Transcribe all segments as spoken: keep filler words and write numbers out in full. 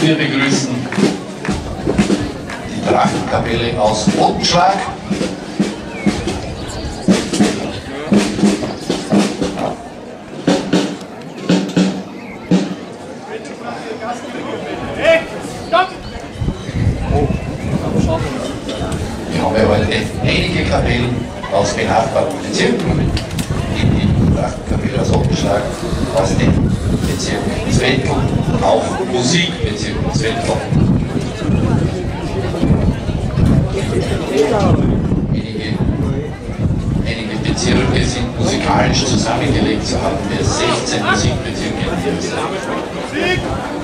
wir begrüßen die Trachtenkapelle aus Bodenschlag. Wir haben ja heute einige Kapellen aus benachbarten Bezirken, die Trachtenkapelle aus Bodenschlag, aus dem Bezirk Zwettl, auch Musikbezirk Zwettl. Einige, einige Bezirke sind musikalisch zusammengelegt, so haben wir sechzehn Musikbezirke in Österreich.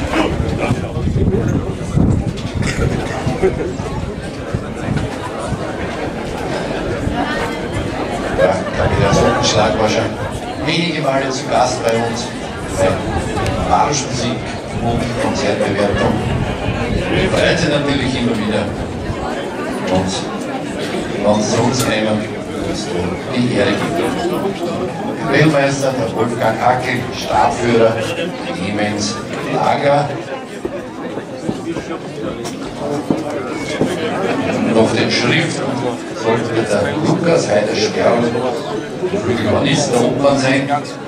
Ja, Kapelle Sonnenschlag war schon einige Male zu Gast bei uns bei Marschmusik und Konzertbewertung. Wir freuen sich natürlich immer wieder und wenn es uns nehmen, die Ehre gibt. Kapellmeister, der Wolfgang Hackel, Stabführer, Clemens Lager. Und auf den Schriften sollte der Lukas Heider Sperl, Flügelhornist der Opern sein.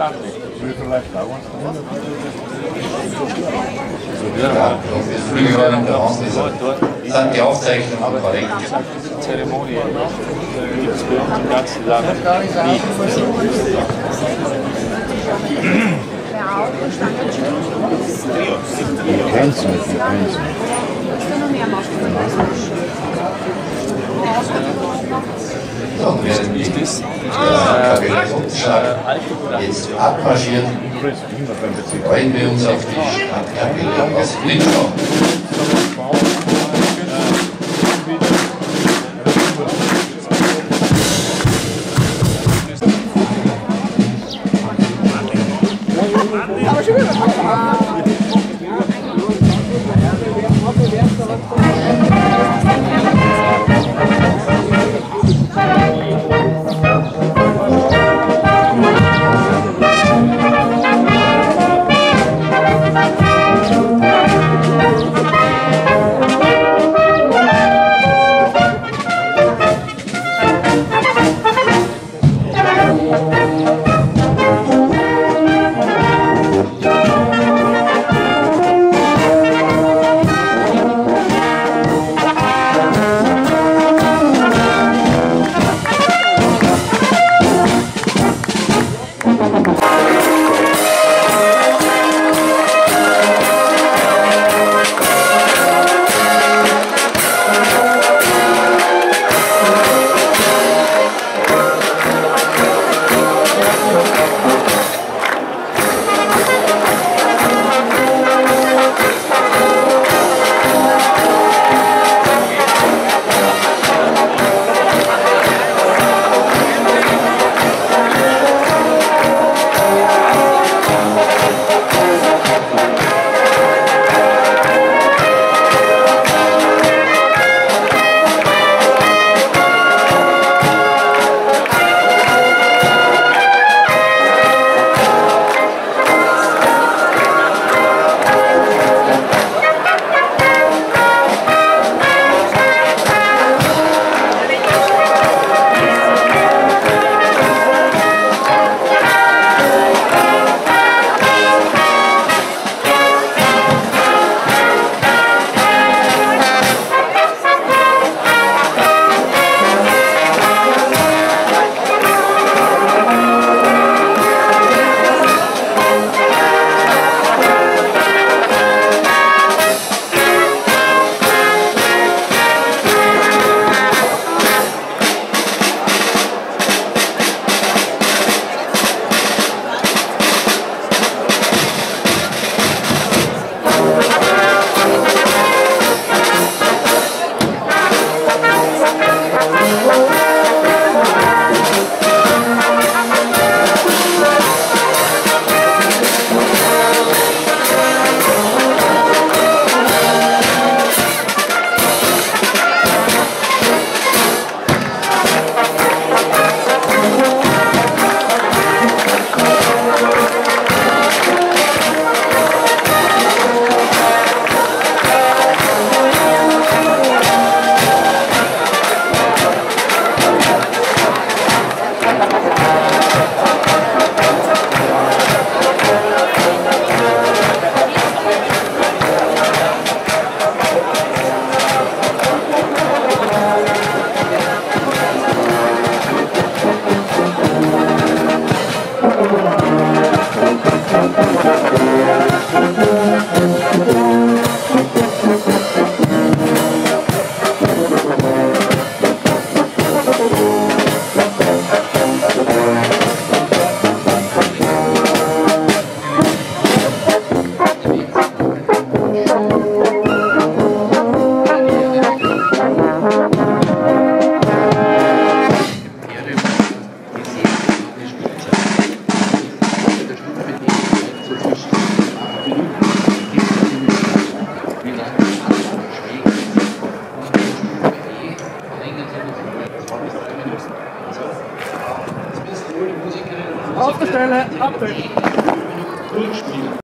Ja, auf das Flügelhorn in der Hand sind die Aufzeichnungen auch korrekt. Zeremonie gibt es bei uns im ganzen Land nie. Keins mit, keins mit. So, während die Kapelle Sonnenschlag jetzt abmarschiert, freuen wir uns auf die Stadtkapelle aus Lindau. Stelle, Abwärts.